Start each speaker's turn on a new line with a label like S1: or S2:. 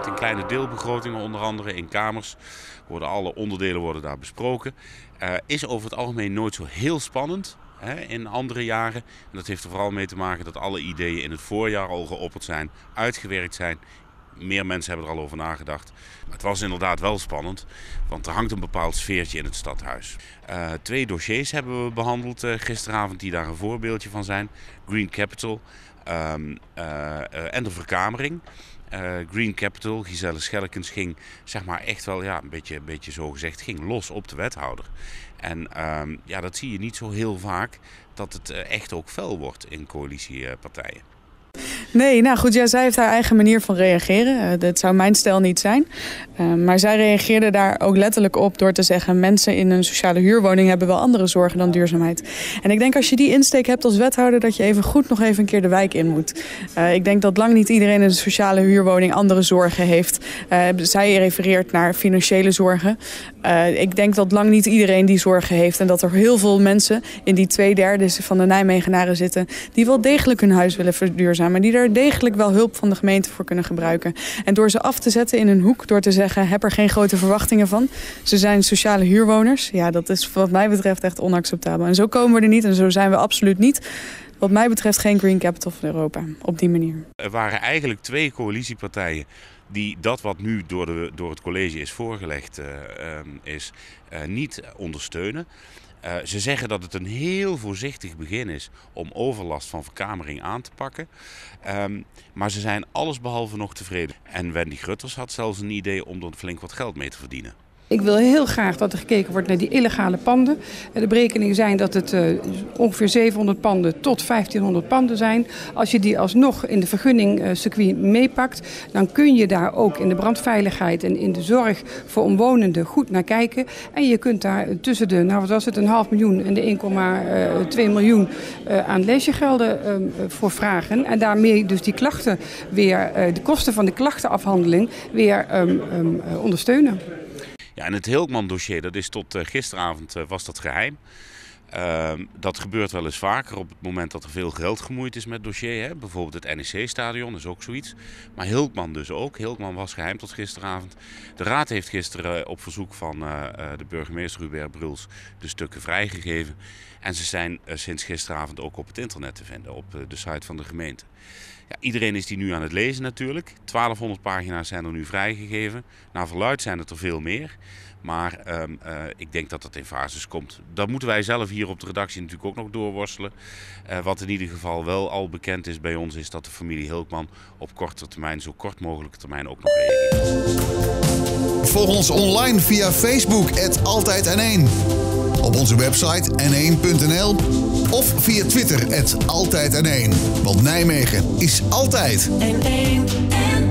S1: parlement in kleine deelbegrotingen, onder andere in kamers. Alle onderdelen worden daar besproken. Is over het algemeen nooit zo heel spannend in andere jaren. En dat heeft er vooral mee te maken dat alle ideeën in het voorjaar al geopperd zijn, uitgewerkt zijn. Meer mensen hebben er al over nagedacht. Maar het was inderdaad wel spannend, want er hangt een bepaald sfeertje in het stadhuis. 2 dossiers hebben we behandeld gisteravond die daar een voorbeeldje van zijn. Green Capital en de verkamering. Green Capital, Giselle Schellekens, ging zeg maar echt wel een beetje zo gezegd, ging los op de wethouder. En dat zie je niet zo heel vaak, dat het echt ook fel wordt in coalitiepartijen.
S2: Nee, nou goed, zij heeft haar eigen manier van reageren. Dat zou mijn stijl niet zijn. Maar zij reageerde daar ook letterlijk op door te zeggen, mensen in een sociale huurwoning hebben wel andere zorgen dan duurzaamheid. En ik denk als je die insteek hebt als wethouder, dat je even goed nog even een keer de wijk in moet. Ik denk dat lang niet iedereen in een sociale huurwoning andere zorgen heeft. Zij refereert naar financiële zorgen. Ik denk dat lang niet iedereen die zorgen heeft en dat er heel veel mensen in die 2/3 van de Nijmegenaren zitten die wel degelijk hun huis willen verduurzamen, die er degelijk wel hulp van de gemeente voor kunnen gebruiken. En door ze af te zetten in een hoek, door te zeggen, heb er geen grote verwachtingen van. Ze zijn sociale huurwoners. Ja, dat is wat mij betreft echt onacceptabel. En zo komen we er niet en zo zijn we absoluut niet. Wat mij betreft geen Green Capital van Europa, op die manier.
S1: Er waren eigenlijk 2 coalitiepartijen die dat wat nu door het college is voorgelegd niet ondersteunen. Ze zeggen dat het een heel voorzichtig begin is om overlast van verkamering aan te pakken. Maar ze zijn allesbehalve nog tevreden. En Wendy Grutters had zelfs een idee om er flink wat geld mee te verdienen.
S3: Ik wil heel graag dat er gekeken wordt naar die illegale panden. De berekeningen zijn dat het ongeveer 700 panden tot 1500 panden zijn. Als je die alsnog in de vergunningcircuit meepakt, dan kun je daar ook in de brandveiligheid en in de zorg voor omwonenden goed naar kijken. En je kunt daar tussen de, nou wat was het, 500.000 en de 1,2 miljoen aan leesjegelden voor vragen. En daarmee dus die klachten weer, de kosten van de klachtenafhandeling weer ondersteunen.
S1: Ja, en het Hilkman-dossier, dat is tot gisteravond was dat geheim. Dat gebeurt wel eens vaker op het moment dat er veel geld gemoeid is met het dossier. Hè? Bijvoorbeeld het NEC-stadion is ook zoiets. Maar Hilkman dus ook. Hilkman was geheim tot gisteravond. De raad heeft gisteren op verzoek van de burgemeester Hubert Bruls de stukken vrijgegeven. En ze zijn sinds gisteravond ook op het internet te vinden, op de site van de gemeente. Ja, iedereen is die nu aan het lezen natuurlijk. 1200 pagina's zijn er nu vrijgegeven. Naar verluidt zijn het er veel meer. Maar ik denk dat dat in fases komt. Dat moeten wij zelf hier op de redactie natuurlijk ook nog doorworstelen. Wat in ieder geval wel al bekend is bij ons, is dat de familie Hilkman op korte termijn, zo kort mogelijke termijn, ook nog reageert.
S4: Volg ons online via Facebook @altijdn1. Op onze website n1.nl of via Twitter @altijdn1. Want Nijmegen is altijd
S5: N1.